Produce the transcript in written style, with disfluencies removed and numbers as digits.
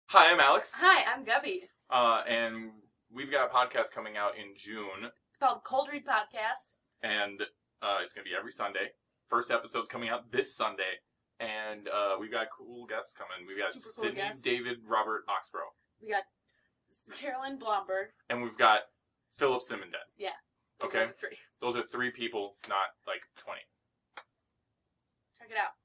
Hi, I'm Alex. Hi, I'm Gubby. And we've got a podcast coming out in June. It's called Cold Read Podcast. And it's going to be every Sunday. First episode's coming out this Sunday. And we've got cool guests coming. We've got Sidney, David, Robert, Oxborough. We got Carolyn Blomberg. And we've got Philip Simondet. Yeah. Okay? Those are three people, not like 20. Check it out.